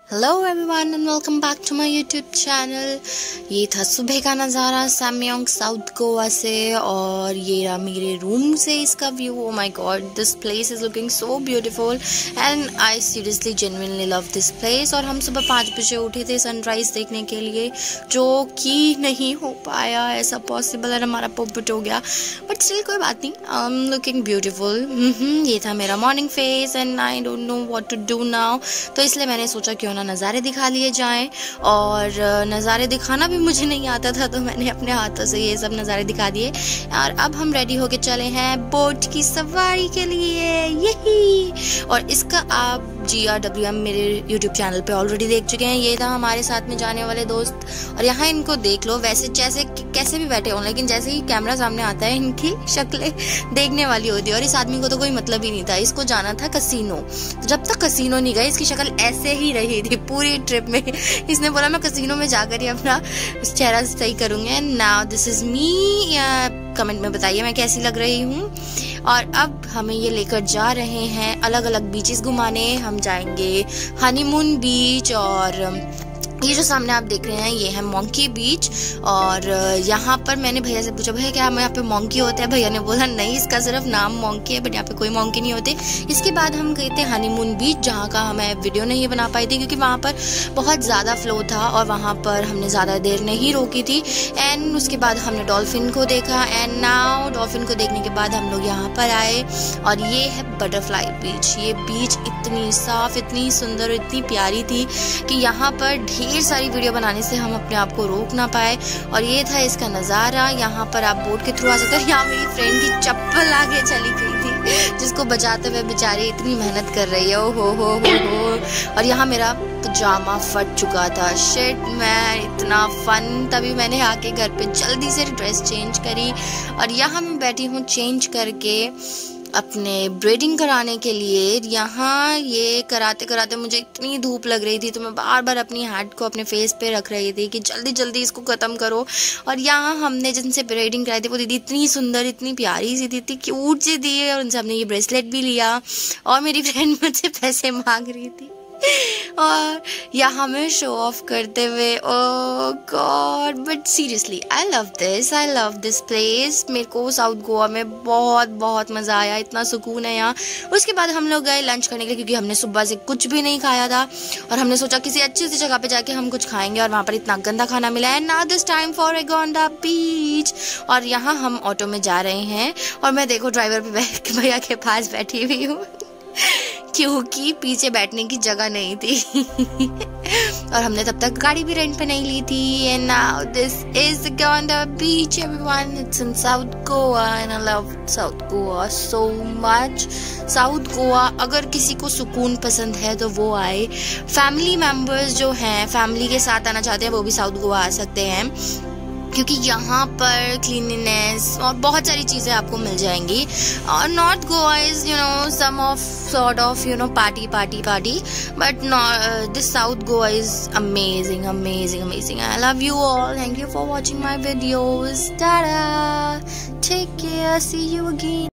Hello everyone and welcome back to my YouTube channel. ये था सुबह का नज़ारा सैमयांग साउथ गोवा से और ये रहा मेरे रूम से इसका view. Oh my god, this place is looking so beautiful and I seriously genuinely love this place. और हम सुबह 5 बजे उठे थे सनराइज़ देखने के लिए, जो कि नहीं हो पाया ऐसा पॉसिबल है, हमारा पोपट हो गया, बट स्टिल कोई बात नहीं, आई एम लुकिंग ब्यूटीफुल। ये था मेरा morning face and I don't know what to do now, तो इसलिए मैंने सोचा क्यों नज़ारे दिखा लिए जाएं। और नज़ारे दिखाना भी मुझे नहीं आता था, तो मैंने अपने हाथों से ये सब नज़ारे दिखा दिए। और अब हम रेडी होके चले हैं बोट की सवारी के लिए, यही। और इसका आप GRWM मेरे YouTube चैनल पे ऑलरेडी देख चुके हैं। ये था हमारे साथ में जाने वाले दोस्त, और यहाँ इनको देख लो, वैसे जैसे कैसे भी बैठे हों, लेकिन जैसे ही कैमरा सामने आता है इनकी शक्लें देखने वाली होती है। और इस आदमी को तो कोई मतलब ही नहीं था, इसको जाना था कसीनो। जब तक कसीनो नहीं गए इसकी शक्ल ऐसे ही रही थी पूरी ट्रिप में। इसने बोला मैं कसीनो में जाकर ही अपना चेहरा सही करूँगी। Now this is me, comment में बताइए मैं कैसी लग रही हूँ। और अब हमें ये लेकर जा रहे हैं अलग अलग बीचेस घुमाने। हम जाएंगे हनीमून बीच, और ये जो सामने आप देख रहे हैं ये है मंकी बीच। और यहाँ पर मैंने भैया से पूछा, भैया क्या हम यहाँ पे मंकी होते हैं? भैया ने बोला नहीं, इसका सिर्फ नाम मंकी है, बट यहाँ पे कोई मंकी नहीं होते। इसके बाद हम गए थे हनीमून बीच, जहाँ का हमें वीडियो नहीं बना पाई थी क्योंकि वहाँ पर बहुत ज़्यादा फ्लो था और वहाँ पर हमने ज़्यादा देर नहीं रोकी थी। एंड उसके बाद हमने डॉल्फिन को देखा। एंड नाउ डॉल्फिन को देखने के बाद हम लोग यहाँ पर आए, और ये है बटरफ्लाई बीच। ये बीच इतनी साफ, इतनी सुंदर, इतनी प्यारी थी कि यहाँ पर ढेर सारी वीडियो बनाने से हम अपने आप को रोक ना पाए। और ये था इसका नज़ारा। यहाँ पर आप बोट के थ्रू आ सकते हैं। यहाँ मेरी फ्रेंड की चप्पल आगे चली गई थी, जिसको बचाते हुए बेचारी इतनी मेहनत कर रही है, ओ हो। और यहाँ मेरा पजामा फट चुका था, शिट मैन, इतना फन। तभी मैंने आके घर पे जल्दी से ड्रेस चेंज करी, और यहाँ मैं बैठी हूँ चेंज करके अपने ब्रीडिंग कराने के लिए। यहाँ ये कराते कराते मुझे इतनी धूप लग रही थी, तो मैं बार बार अपनी हैट को अपने फेस पे रख रही थी कि जल्दी जल्दी इसको ख़त्म करो। और यहाँ हमने जिनसे ब्रीडिंग कराई थी वो दीदी इतनी सुंदर, इतनी प्यारी सी थी, इतनी क्यूट सी थी, और उनसे हमने ये ब्रेसलेट भी लिया। और मेरी फ्रेंड मुझसे पैसे मांग रही थी और यहाँ में शो ऑफ करते हुए, oh god, but seriously I love this place. मेरे को साउथ गोवा में बहुत मज़ा आया, इतना सुकून है यहाँ। उसके बाद हम लोग गए लंच करने के लिए, क्योंकि हमने सुबह से कुछ भी नहीं खाया था, और हमने सोचा किसी अच्छी सी जगह पे जाके हम कुछ खाएंगे, और वहाँ पर इतना गंदा खाना मिला है। Now this time for Agonda beach. और यहाँ हम ऑटो में जा रहे हैं, और मैं देखो ड्राइवर पे भैया के पास बैठी हुई हूँ क्योंकि पीछे बैठने की जगह नहीं थी और हमने तब तक गाड़ी भी रेंट पे नहीं ली थी। And now this is Agonda beach everyone, it's in south Goa and I love south Goa so much. South Goa, अगर किसी को सुकून पसंद है तो वो आए। फैमिली मेम्बर्स जो हैं, फैमिली के साथ आना चाहते हैं, वो भी साउथ गोवा आ सकते हैं, क्योंकि यहाँ पर क्लीनलीनेस और बहुत सारी चीज़ें आपको मिल जाएंगी। और north Goa is some of sort of party, but this south Goa is amazing. I love you all, thank you for watching my videos, tata, take care, see you again.